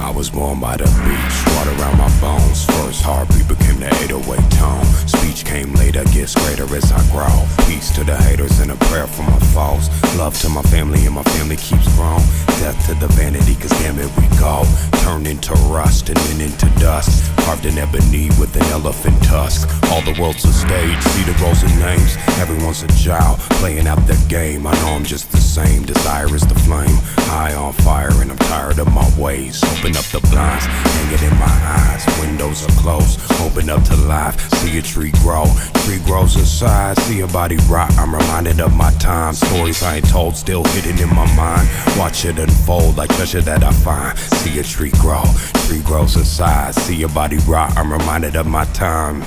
I was born by the beach, water around my bones. First heartbeat became the 808 tone. Speech came later, gets greater as I grow. Peace to the haters and a prayer for my foes. Love to my family and my family keeps growing. Death to the vanity, cause damn it we go. Turn into rust and then into dust. Carved in ebony with an elephant tusk. All the world's a stage, see the roles and names. Everyone's a child, playing out their game. I know I'm just the same, desire is the flame. High on fire and I'm tired of my ways. Open up the blinds, hang it in my eyes. Windows are closed, open up to life. See a tree grow, tree grows inside. See a body rot, I'm reminded of my time. Stories I ain't told, still hidden in my mind. Watch it unfold like treasure that I find. See a tree grow, tree grows inside. See a body rot, I'm reminded of my time.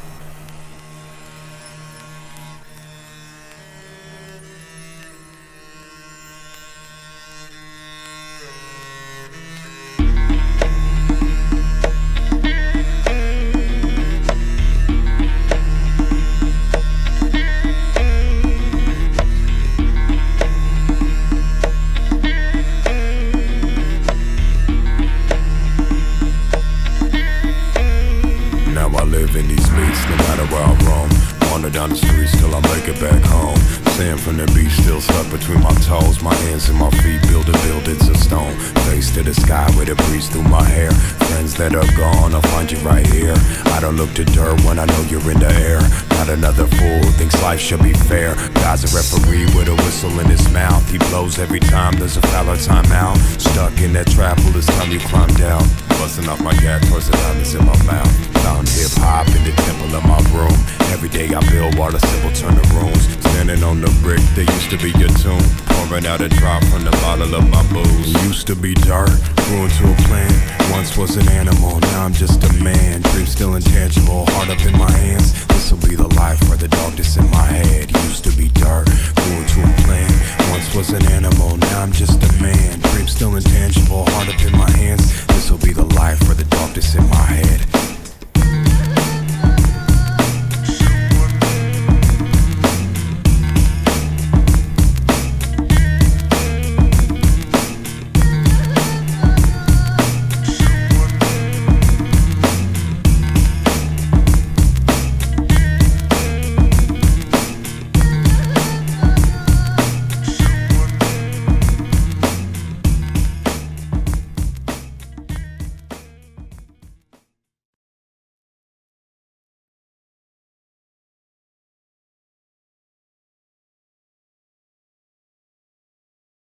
Down the streets till I make it back home. Sand from the beach still stuck between my toes. My hands and my feet buildings of stone. Face to the sky with a breeze through my hair. Friends that are gone, I'll find you right here. I don't look to dirt when I know you're in the air. Not another fool who thinks life should be fair. God's a referee with a whistle in his mouth. He blows every time there's a foul or timeout. Stuck in that trap, well it's time you climb down. Busting off my gat, towards the diamonds in my mouth. Found hip-hop in the temple of my room. Every day I build while the simple turn to rooms. Standing on the brick that used to be your tomb. Pouring out a drop from the bottle of my booze. Used to be dirt, grew into a plant. Once was an animal, now I'm just a man. Dream still intangible, heart up in my hands. This'll be the life for the dog that's in my head. Used to be dirt, grew into a plant. Once was an animal, now I'm just a man. Dream still intangible, heart up in my hands. This'll be the life for the dog that's in my head.